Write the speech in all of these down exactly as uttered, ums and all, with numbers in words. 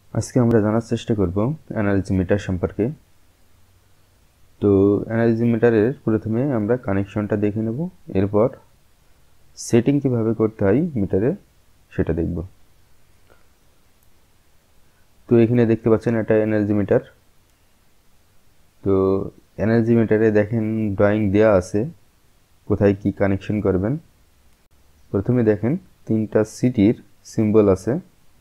আজকে আমরা জানার চেষ্টা করব এনার্জি মিটার সম্পর্কে। তো এনার্জি মিটারের প্রথমে আমরা কানেকশনটা দেখে নেব, এরপর সেটিং কিভাবে করতে হয় মিটারে সেটা দেখব। তো এখানে দেখতে পাচ্ছেন এটা এনার্জি মিটার। তো এনার্জি মিটারে দেখেন ড্রয়িং দেয়া আছে কোথায় কি কানেকশন করবেন। প্রথমে দেখেন তিনটা সিটির সিম্বল আছে,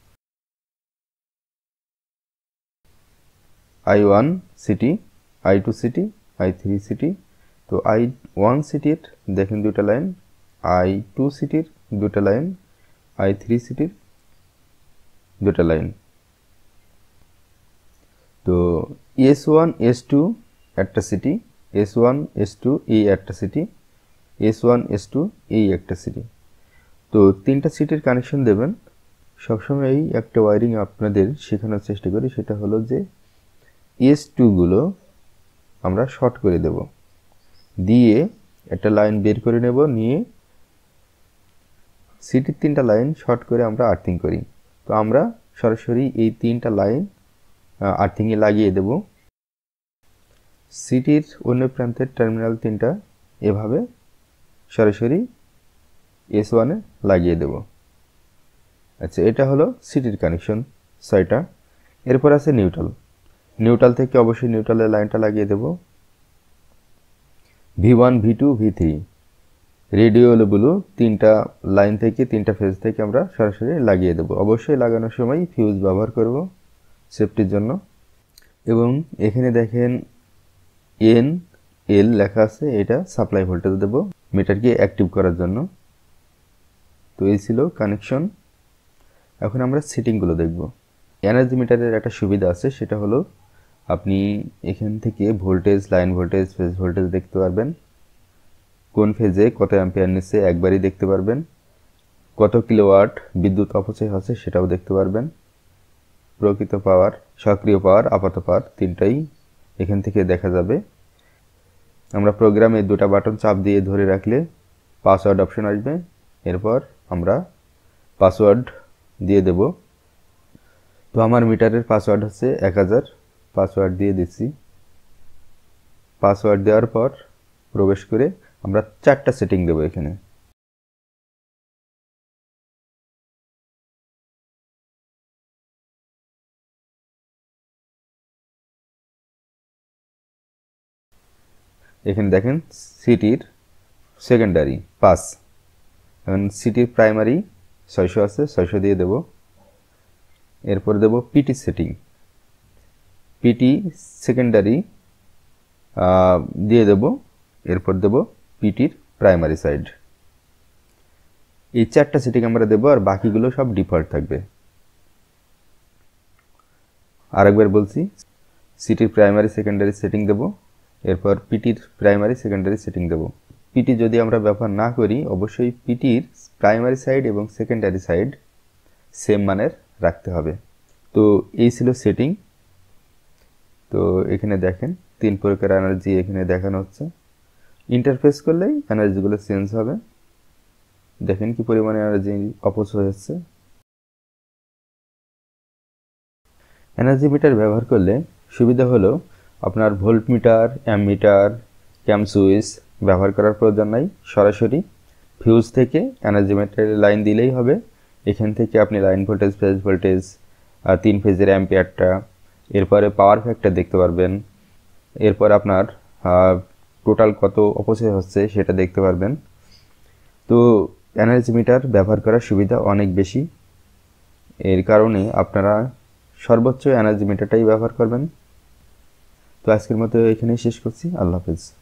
I one CT, I two CT, I three CT. তো আই ওয়ান সিটির দেখেন দুটা লাইন, আই টু সিটির দুটা লাইন, আই থ্রি সিটির দুটা লাইন। তো এস ওয়ান এস টু একটা CT, S one S two এই একটা CT, S one S two এই একটা সিটি। তো তিনটা সিটির কানেকশন দেবেন। সবসময় একটা ওয়ারিং আপনাদের শেখানোর চেষ্টা করি, সেটা হলো যে এস টুগুলো আমরা শর্ট করে দেব, দিয়ে একটা লাইন বের করে নেব, নিয়ে সিটির তিনটা লাইন শর্ট করে আমরা আর্থিং করি। তো আমরা সরাসরি এই তিনটা লাইন আর্থিংয়ে লাগিয়ে দেব। সিটির অন্য প্রান্তের টার্মিনাল তিনটা এভাবে সরাসরি এস ওয়ানে লাগিয়ে দেব। আচ্ছা, এটা হলো সিটির কানেকশন ছয়টা। এরপর আছে নিউট্রাল। নিউট্রাল থেকে অবশ্যই নিউট্রালের লাইনটা লাগিয়ে দেব। V one V two V three রেডিওগুলো তিনটা লাইন থেকে তিনটা ফেজ থেকে আমরা সরাসরি লাগিয়ে দেব। অবশ্যই লাগানোর সময় ফিউজ ব্যবহার করব সেফটির জন্য। এবং এখানে দেখেন এন এল লেখা আছে, এটা সাপ্লাই ভোল্টেজ দেব মিটারকে অ্যাক্টিভ করার জন্য। তো এই ছিল কানেকশন। এখন আমরা সেটিংগুলো দেখব। এনার্জি মিটারের একটা সুবিধা আছে, সেটা হলো আপনি এখান থেকে voltage, line voltage, phase voltage দেখতে পারবেন। কোন ফেজে কত অ্যাম্পিয়ার নিচ্ছে একবারই দেখতে পারবেন। কত কিলোওয়াট বিদ্যুৎ অপচয় হচ্ছে সেটাও দেখতে পারবেন। প্রকৃত পাওয়ার, সক্রিয় পাওয়ার, আপাত পাওয়ার তিনটাই এখান থেকে দেখা যাবে। আমরা প্রোগ্রামে দুটা বাটন চাপ দিয়ে ধরে রাখলে পাসওয়ার্ড অপশন আসবে। এরপর আমরা পাসওয়ার্ড দিয়ে দেব। তো আমার মিটারের পাসওয়ার্ড হচ্ছে এক হাজার। পাসওয়ার্ড দিয়ে দিচ্ছি। পাসওয়ার্ড দেওয়ার পর প্রবেশ করে আমরা চারটা সেটিং দেব এখানে। এখানে দেখেন সিটির সেকেন্ডারি পাঁচ, এখন সিটির প্রাইমারি ছয়শো আছে, ছয়শো দিয়ে দেব। এরপর দেব পিটি সেটিং, পিটি সেকেন্ডারি দিয়ে দেব। এরপর দেব পিটির প্রাইমারি সাইড। এই চারটা সেটিং আমরা দেব, আর বাকিগুলো সব ডিফল্ট থাকবে। আরেকবার বলছি, সিটির প্রাইমারি সেকেন্ডারি সেটিং দেব, এরপর পিটির প্রাইমারি সেকেন্ডারি সেটিং দেব। পিটি যদি আমরা ব্যবহার না করি, অবশ্যই পিটির প্রাইমারি সাইড এবং সেকেন্ডারি সাইড সেম মানের রাখতে হবে। তো এই ছিল সেটিং। তো এখানে দেখেন তিন প্রকার এনার্জি এখানে দেখানো হচ্ছে। ইন্টারফেস করলেই এনার্জিগুলো চেঞ্জ হবে। দেখেন কি পরিমাণে এনার্জি অপচয় হচ্ছে। এনার্জি মিটার ব্যবহার করলে সুবিধা হলো আপনার voltmeter, ammeter, cam switch ব্যবহার করার প্রয়োজন নাই। সরাসরি ফিউজ থেকে এনার্জি মিটারের লাইন দিলেই হবে। এখান থেকে আপনি লাইন ভোল্টেজ, ফেজ ভোল্টেজ, তিন ফেজের অ্যাম্পিয়ারটা, এরপরে পাওয়ার ফ্যাক্টর দেখতে পারবেন। এরপর আপনার টোটাল কত অপচয় হচ্ছে সেটা দেখতে পারবেন। তো এনার্জি মিটার ব্যবহার করার সুবিধা অনেক বেশি। এর কারণে আপনারা সর্বোচ্চ এনার্জি মিটারটাই ব্যবহার করবেন। তো আজকের মতো এখানেই শেষ করছি। আল্লাহ হাফেজ।